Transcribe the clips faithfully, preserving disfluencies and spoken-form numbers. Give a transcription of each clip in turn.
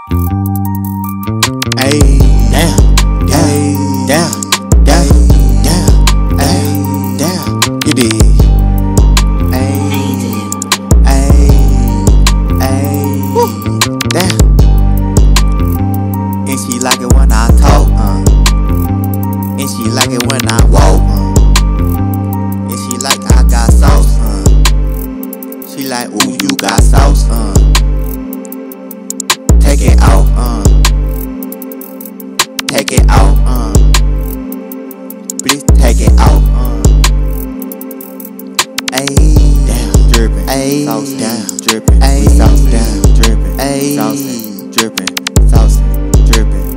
Ay, damn, damn, damn, damn, damn, ay, damn, you did. Ay, ay, ay, damn. And she like it when I talk, uh. And she like it when I walk, uh. And she like I got sauce, uh. She like, ooh, you got sauce, uh. Take it out, uh. Take it out, uh. Please take it out, uh. Ayy, damn, drippin', ayy, sauce down, drippin', ayy, sauce down, drippin', ayy, sauce drippin', sauce drippin'.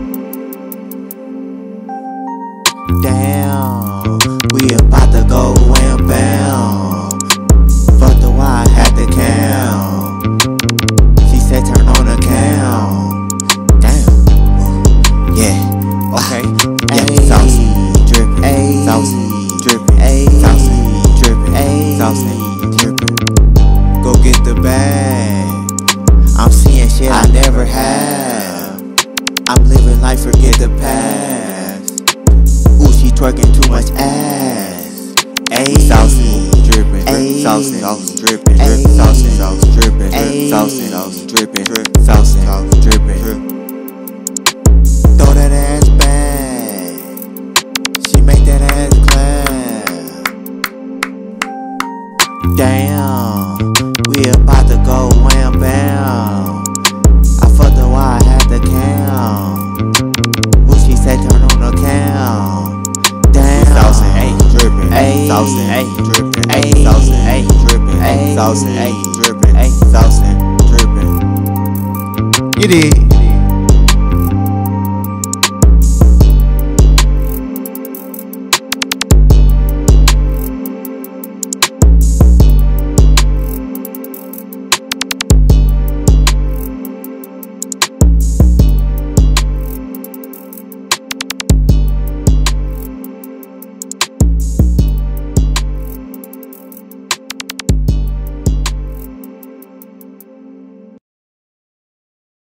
Damn, we about to go wham bam. Fuck the why I had to count. She said turn on the count. Damn, yeah. Okay, yeah, saucy, drippin', ayy, saucy, drippin', ayy, saucy, drippin', ayy, saucy, drippin'. Go get the bag. I'm seeing shit I never have. I'm living life, forget the past. Ooh, she twerking too much ass. Ayy, saucy, drippin', ayy, saucy, sauce drippin', drip, saucy, sauce drippin', drip, saucy, sauce drippin', drip, saucy, sauce drippin'. Throw that ass back. She make that ass clap. Damn, we about to go wham bam. I fucked her while I had to count. What she said turn on the count. Damn, saucy, ayy, drippin', ayy, saucy, ayy, drippin', ayy, saucy, ayy, drippin', ayy, saucy, ayy, drippin', ayy, saucy, drippin'. You did.